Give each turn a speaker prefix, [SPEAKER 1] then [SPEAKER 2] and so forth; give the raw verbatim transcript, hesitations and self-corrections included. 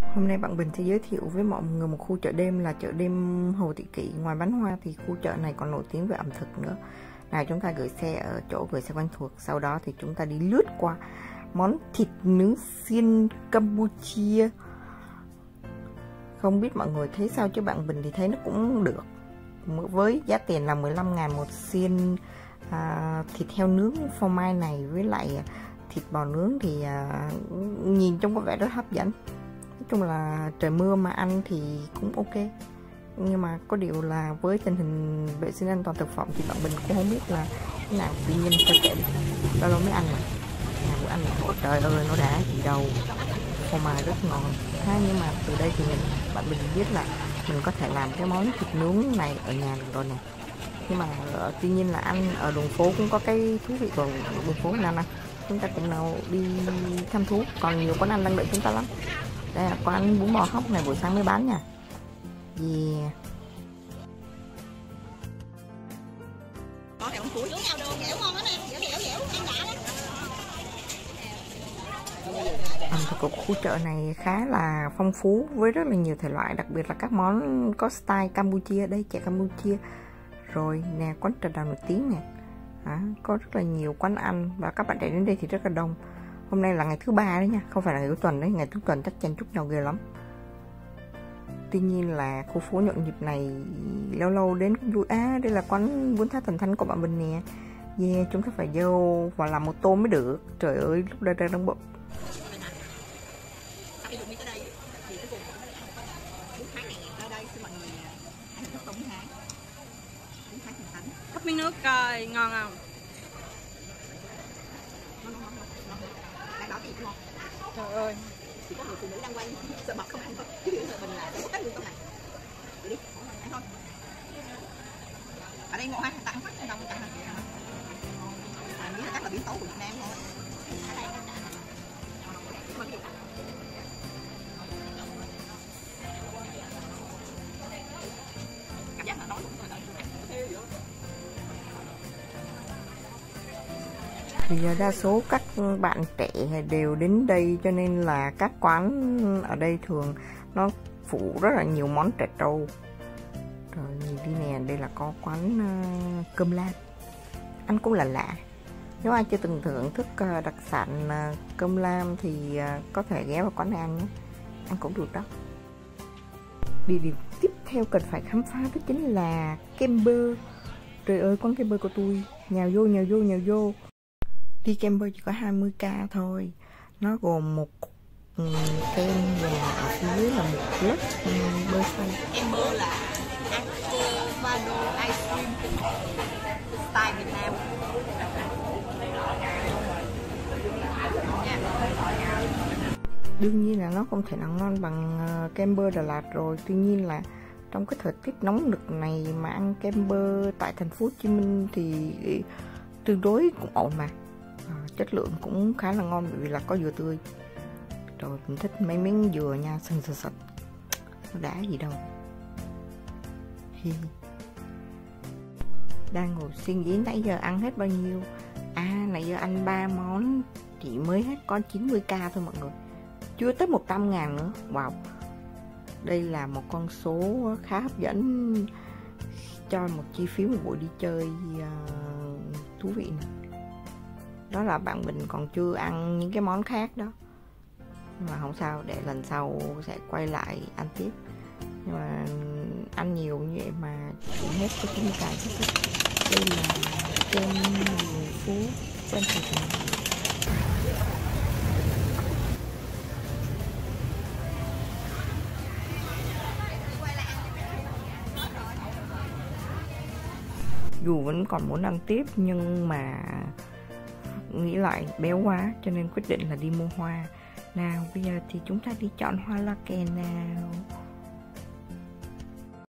[SPEAKER 1] Hôm nay bạn Bình sẽ giới thiệu với mọi người một khu chợ đêm là chợ đêm Hồ Thị Kỷ. Ngoài bán hoa thì khu chợ này còn nổi tiếng về ẩm thực nữa. Nào chúng ta gửi xe ở chỗ gửi xe quen thuộc. Sau đó thì chúng ta đi lướt qua món thịt nướng xiên Campuchia. Không biết mọi người thấy sao chứ bạn Bình thì thấy nó cũng được. Với giá tiền là mười lăm ngàn một xiên à, thịt heo nướng phô mai này với lại thịt bò nướng thì à, nhìn trông có vẻ rất hấp dẫn. Nói chung là trời mưa mà ăn thì cũng ok, nhưng mà có điều là với tình hình vệ sinh an toàn thực phẩm thì bạn Bình cũng không biết là thế nào. Tuy nhiên phải kệ, lâu lâu mới ăn mà nhà bữa ăn là trời ơi nó đã gì đâu, phô mai rất ngon ha. Nhưng mà từ đây thì mình bạn Bình biết là mình có thể làm cái món thịt nướng này ở nhà được rồi nè. Nhưng mà uh, tuy nhiên là ăn ở đường phố cũng có cái thú vị của đường phố nào nè, chúng ta cùng nào đi thăm thú. Còn nhiều quán ăn đang đợi chúng ta lắm. Đây là quán bún bò Hóc này buổi sáng mới bán nha. Yeah. Ẩm thực của khu chợ này khá là phong phú với rất là nhiều thể loại, đặc biệt là các món có style Campuchia. Đây chè Campuchia rồi nè, quán trà đào nổi tiếng nè. À, có rất là nhiều quán ăn và các bạn trẻ đến đây thì rất là đông. Hôm nay là ngày thứ ba đấy nha, không phải là ngày cuối tuần đấy. Ngày cuối tuần chắc chen chúc nhau ghê lắm. Tuy nhiên là khu phố nhộn nhịp này lâu lâu đến cũng vui. À, đây là quán bún tháp Thần Thánh của bạn Bình nè. Yeah, chúng ta phải vô và làm một tô mới được. Trời ơi, lúc đây đang bận.
[SPEAKER 2] Hấp miếng nước coi ngon không? Trời ơi, chỉ có người phụ nữ đang quay sợ bọc không ăn thôi, chứ mình là sẽ có cái luôn không này. Đi, ăn thôi. Ở đây ngộ ha, ta không phát trong đông chẳng hạn. À, nghĩ là chắc là biến tấu của Việt Nam thôi. Cảm giác là nói cũng là
[SPEAKER 1] Thì đa số các bạn trẻ đều đến đây, cho nên là các quán ở đây thường nó phụ rất là nhiều món trẻ trâu. Rồi nhìn đi nè, đây là có quán uh, cơm lam, ăn cũng là lạ. Nếu ai chưa từng thưởng thức uh, đặc sản uh, cơm lam thì uh, có thể ghé vào quán này ăn nhé, ăn cũng được đó. Địa điểm tiếp theo cần phải khám phá đó chính là kem bơ. Trời ơi, quán kem bơ của tôi, nhào vô nhào vô nhào vô. Đi kem bơ chỉ có hai mươi k thôi. Nó gồm một kem và ở phía dưới là một lớp bơ xay.
[SPEAKER 2] kem bơ là avocado ice cream style Việt Nam.
[SPEAKER 1] Đương nhiên là nó không thể nào ngon bằng kem bơ Đà Lạt rồi. Tuy nhiên là trong cái thời tiết nóng nực này mà ăn kem bơ tại thành phố Hồ Chí Minh thì tương đối cũng ổn mà. À, chất lượng cũng khá là ngon bởi vì là có dừa tươi. Rồi mình thích mấy miếng dừa nha, sần sật sật, nó đã gì đâu. Hi. Đang ngồi suy nghĩ nãy giờ ăn hết bao nhiêu. À, nãy giờ ăn ba món chỉ mới hết có chín mươi k thôi mọi người, chưa tới một trăm ngàn nữa. Wow, đây là một con số khá hấp dẫn cho một chi phí một buổi đi chơi uh, thú vị này. Đó là bạn Bình còn chưa ăn những cái món khác đó, nhưng mà không sao, để lần sau sẽ quay lại ăn tiếp. Nhưng mà ăn nhiều như vậy mà chỉ hết cái chín mươi k hết. Đây là kem đường phố quen thuộc. Dù vẫn còn muốn ăn tiếp nhưng mà nghĩ lại béo quá cho nên quyết định là đi mua hoa. Nào bây giờ thì chúng ta đi chọn hoa loa kèn nào.